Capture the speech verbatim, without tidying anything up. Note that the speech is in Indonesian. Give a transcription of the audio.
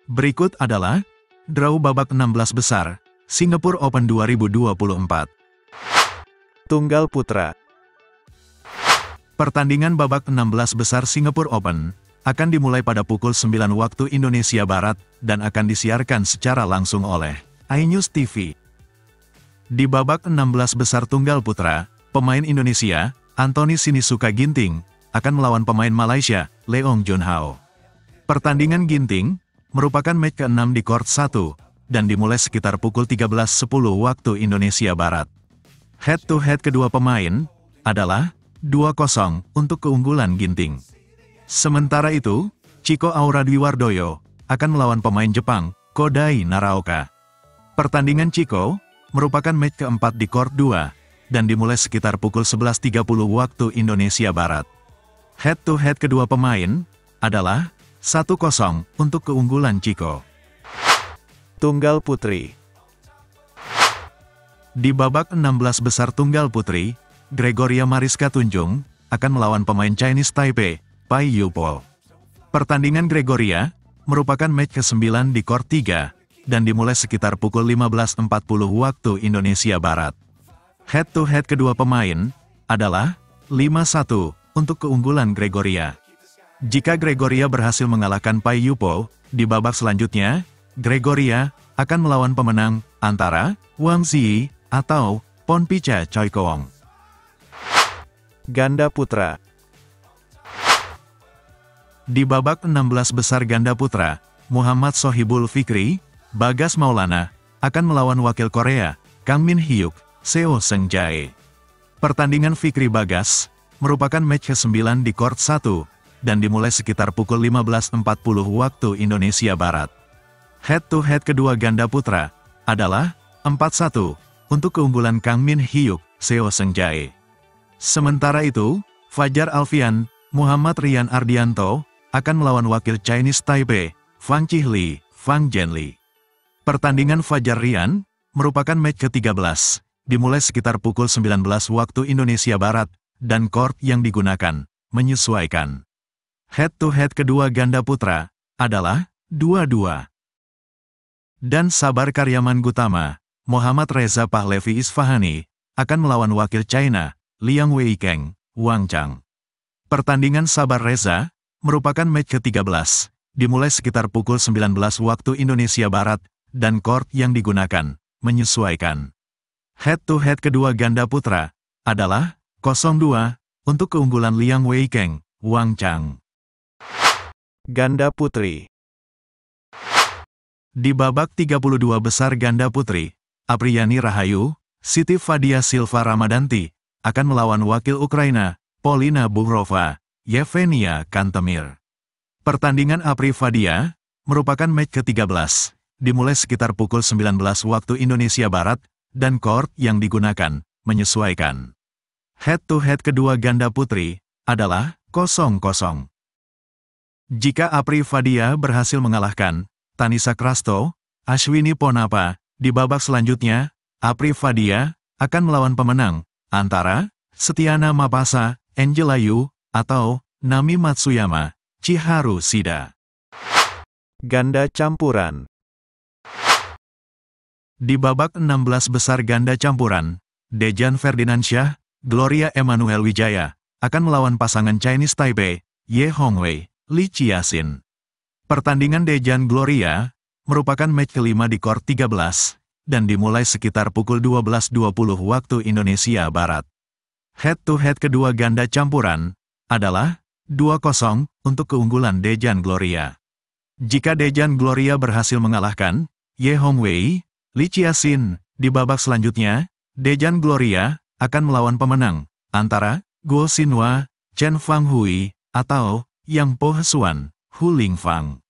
Berikut adalah draw babak enam belas besar Singapore Open dua ribu dua puluh empat. Tunggal putra. Pertandingan babak enam belas besar Singapore Open akan dimulai pada pukul sembilan waktu Indonesia Barat dan akan disiarkan secara langsung oleh iNews T V. Di babak enam belas besar tunggal putra, pemain Indonesia, Anthony Sinisuka Ginting, akan melawan pemain Malaysia, Leong Jun Hao. Pertandingan Ginting merupakan match keenam di court satu, dan dimulai sekitar pukul tiga belas sepuluh waktu Indonesia Barat. Head-to-head kedua pemain adalah dua kosong untuk keunggulan Ginting. Sementara itu, Chico Aura-Dwiwardoyo akan melawan pemain Jepang, Kodai Naraoka. Pertandingan Chico merupakan match keempat di court dua, dan dimulai sekitar pukul sebelas tiga puluh waktu Indonesia Barat. Head-to-head kedua pemain adalah satu kosong untuk keunggulan Chico. Tunggal putri. Di babak enam belas besar tunggal putri, Gregoria Mariska Tunjung akan melawan pemain Chinese Taipei, Pai Yupol. Pertandingan Gregoria merupakan match kesembilan di court tiga, dan dimulai sekitar pukul lima belas empat puluh waktu Indonesia Barat. Head-to-head kedua pemain adalah lima satu untuk keunggulan Gregoria. Jika Gregoria berhasil mengalahkan Pai Yupol, di babak selanjutnya, Gregoria akan melawan pemenang antara Wang Ziyi atau Pornpicha Choikoong. Ganda putra. Di babak enam belas besar ganda putra, Muhammad Sohibul Fikri, Bagas Maulana, akan melawan wakil Korea, Kang Min Hyuk, Seo Seung Jae. Pertandingan Fikri Bagas merupakan match kesembilan di court satu, dan dimulai sekitar pukul lima belas empat puluh waktu Indonesia Barat. Head-to-head kedua ganda putra adalah empat satu untuk keunggulan Kang Min Hyuk, Seo Seung Jae. Sementara itu, Fajar Alfian, Muhammad Rian Ardianto, akan melawan wakil Chinese Taipei, Fang Chihli, Fang Zhenli. Pertandingan Fajar Rian merupakan match ke tiga belas, dimulai sekitar pukul sembilan belas waktu Indonesia Barat, dan court yang digunakan menyesuaikan. Head-to-head kedua ganda putra adalah dua dua. Dan Sabar Karyaman Gutama, Muhammad Reza Pahlavi Isfahani, akan melawan wakil China, Liang Weikeng, Wang Chang. Pertandingan Sabar Reza merupakan match ke tiga belas, dimulai sekitar pukul sembilan belas waktu Indonesia Barat, dan court yang digunakan menyesuaikan. Head-to-head kedua ganda putra adalah nol dua untuk keunggulan Liang Weikeng, Wang Chang. Ganda putri. Di babak tiga puluh dua besar ganda putri, Apriyani Rahayu, Siti Fadia Silva Ramadanti, akan melawan wakil Ukraina, Polina Buhrova, Yevgenia Kantemir. Pertandingan Apri Fadia merupakan match ke tiga belas, dimulai sekitar pukul sembilan belas waktu Indonesia Barat, dan court yang digunakan menyesuaikan. Head-to-head kedua ganda putri adalah nol nol. Jika Apri Fadia berhasil mengalahkan Tanisa Krasto, Ashwini Ponapa, di babak selanjutnya, Apri Fadia akan melawan pemenang antara Setiana Mapasa, Angela Yu, atau Nami Matsuyama, Chiharu Shida. Ganda campuran. Di babak enam belas besar ganda campuran, Dejan Ferdinandsyah, Gloria Emmanuel Wijaya, akan melawan pasangan Chinese Taipei, Ye Hongwei, Li Chiasin. Pertandingan Dejan Gloria merupakan match kelima di court tiga belas, dan dimulai sekitar pukul dua belas dua puluh waktu Indonesia Barat. Head-to-head kedua ganda campuran adalah dua kosong untuk keunggulan Dejan Gloria. Jika Dejan Gloria berhasil mengalahkan Ye Hongwei, Li Chiasin, di babak selanjutnya, Dejan Gloria akan melawan pemenang antara Guo Xinhua, Chen Fanghui, atau Yang Po Hesuan, Hu Lingfang.